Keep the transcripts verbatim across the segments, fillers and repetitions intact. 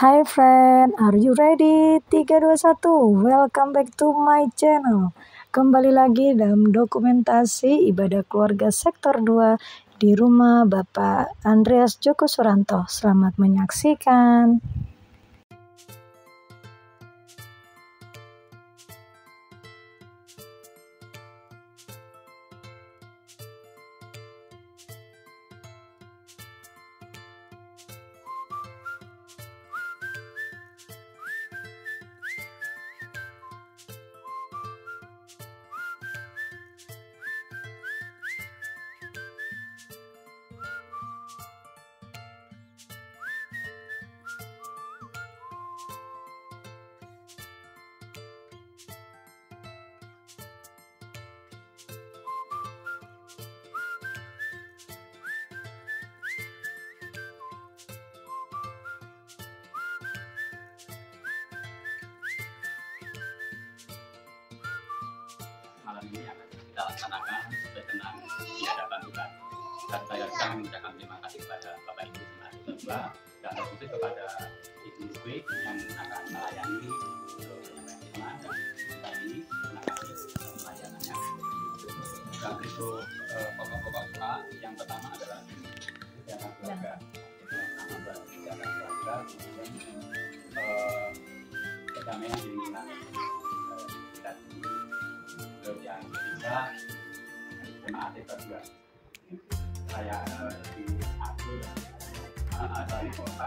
Hi friend, are you ready? Tiga, dua, satu. Welcome back to my channel. Kembali lagi dalam dokumentasi ibadah keluarga sektor dua di rumah Bapak Andreas Joko Suranto. Selamat menyaksikan. Malam ini akan kita laksanakan sesuai dengan di hadapan Tuhan. Dan saya juga mengucapkan terima kasih kepada Bapak Ibu Jemaat Kedua dan terkhusus kepada Ibu Nukwi yang akan melayani penyampaian firman dan kami terima kasih atas pelayanannya. Dan untuk eh, pokok-pokok doa yang pertama adalah kesehatan keluarga. Yang pertama adalah kesehatan keluarga, kemudian eh, kedamaian di lingkungan eh, dan yang ketiga jemaat kedua saya di aku dari kota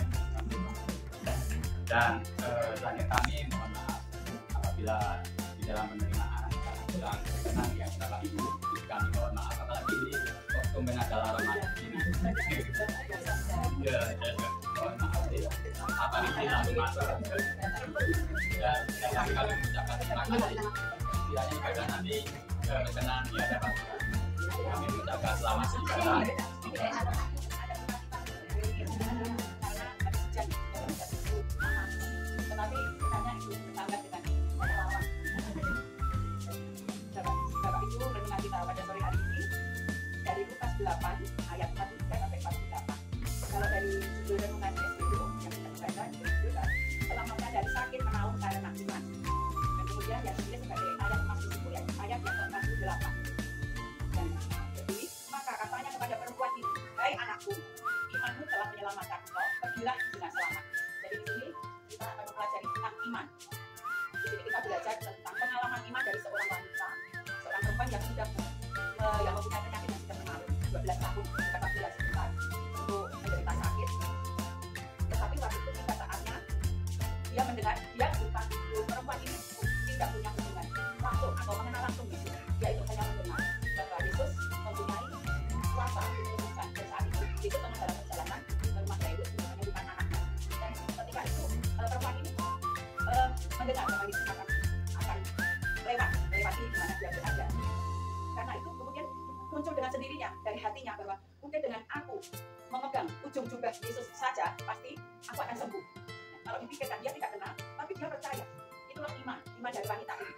dan selanjutnya kami mohon maaf apabila di dalam penerimaan kurang berkenan yang Bapak Ibu kami mohon maaf apalagi ini kostumnya adalah Ramadan ini ya mohon maaf ya apa ini langsung masuk dan kami kali mengucapkan terima kasih kiranya ibadah nanti berkenan di hadapan Tuhan. Kami mengucapkan selamat beribadah. Tetapi katanya ibu bertambah dengan relawan. Bapak Ibu renungan kita pada sore hari ini dari Lukas delapan ayat empat puluh tiga sampai empat puluh delapan. Kalau dari judul renungan S B U yang kita baca itu adalah selamatkan dari sakit menaun karena iman. Dan kemudian yang ditulis sebagai ayat emas itu ya ayat yang ke empat puluh delapan. Dan jadi maka katanya kepada perempuan itu, hai anakku, imanmu telah menyelamatkan engkau, pergilah dengan selamat. Jadi di sini kita akan mempelajari tentang iman. Di sini kita belajar tentang pengalaman iman dari seorang wanita, seorang perempuan yang sudah uh, yang mempunyai penyakit yang sudah mengalami dua belas tahun, empat belas bulan untuk menderita sakit. Tetapi waktu itu tiba saatnya dia mendengar, dia bukan perempuan ini tidak punya hubungan langsung atau mengenal langsung Yesus. Dia itu hanya mendengar bahwa Yesus mempunyai kuasa untuk menyembuhkan. Dan saat itu Yesus tengah dalam perjalanan ke rumah Jairus untuk menyembuhkan anaknya. Dan ketika itu uh, perempuan ini uh, mendengar bahwa Yesus akan akan lewat melewati di mana dia berada. Karena itu kemudian muncul dengan sendirinya dari hatinya bahwa mungkin dengan aku memegang ujung jubah Yesus saja pasti aku akan sembuh. Kalau dipikirkan dia tidak kenal, tapi dia percaya. Itulah iman, iman dari wanita ini.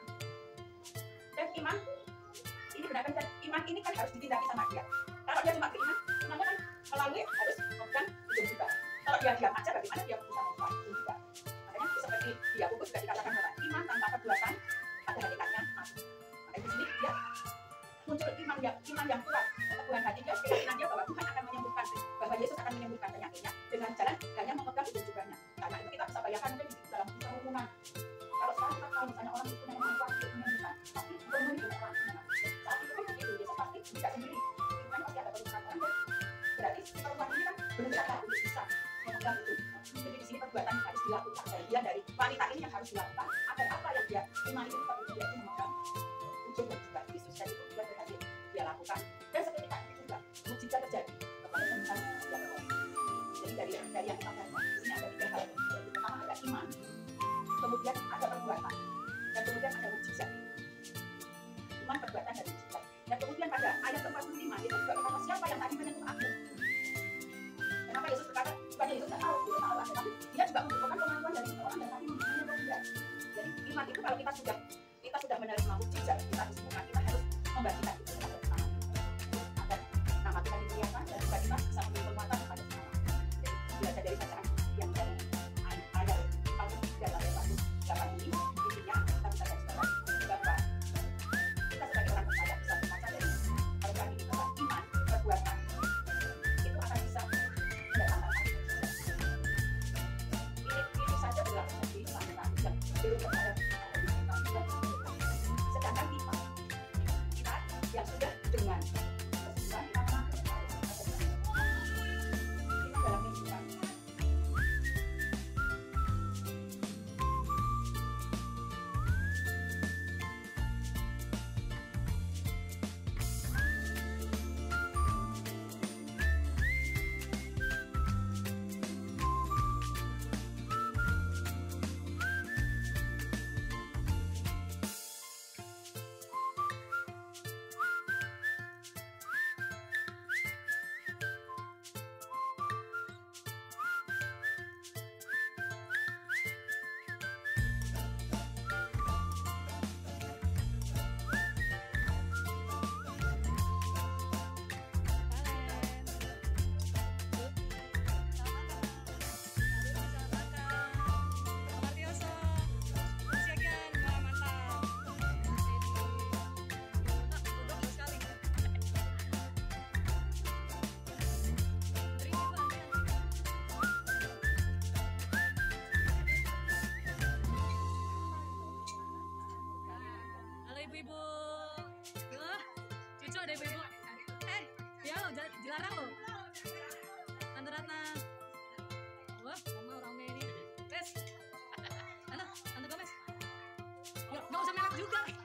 Dan iman ini benar-benar iman ini kan harus ditindaki sama dia. Kalau dia cuma beriman, imannya kan melalui harus memegang ujung jubah. Kalau dia diam aja, bagaimana dia bisa memegang ujung jubah? Makanya seperti di Yakobus juga dikatakan bahwa iman tanpa perbuatan pada hakikatnya mati. Maka di sini dia muncul iman yang iman yang kuat, keteguhan hati dia, keyakinan dia bahwa Tuhan akan menyembuhkan, bahwa Yesus akan menyembuhkan penyakitnya dengan jalan hanya memegang ujung jubahnya. Karena itu kita bisa bayangkan mungkin di dalam kerumunan. Kalau sekarang kita tahu misalnya orang itu memang kuat untuk menyembuhkan, tapi belum dengan orang saat itu kan begitu, Yesus pasti tidak sendiri. Itu kan pasti ada perlukan orang. Berarti perempuan ini kan berusaha untuk bisa memegang itu. Jadi di sini perbuatan harus dilakukan. Bagian dari wanita ini yang harus dilakukan agar apa yang dia imani itu tetap dia itu memegang ujung jubah Yesus. Dan itu dia berhasil dia lakukan. Dan seketika itu juga mukjizat terjadi kepada sembuhan dia beroleh. Jadi dari dari yang kita baca di sini ada tiga hal. Yang pertama ada iman, kemudian ada perbuatan, dan kemudian ada mukjizat. Iman, perbuatan, dan mukjizat. Dan kemudian pada ayat empat puluh lima itu juga berkata siapa yang tadi menyentuh aku. Kenapa Yesus berkata bukan Yesus tidak tahu, Yesus tahu, tapi dia juga membutuhkan pengakuan dari seorang yang tadi menyentuh dia. Jadi iman itu kalau kita sudah belum ada sedangkan kita kita yang sudah dengan kesulitan kita mengatur kita dalam kehidupan. Ibu-ibu, loh, cucu ada ibu-ibu. Eh, ya lo, dilarang lo. Tante Ratna. Wah, mama orang ini. Wes, tante, tante Gomez. Yuk, nggak usah merah juga.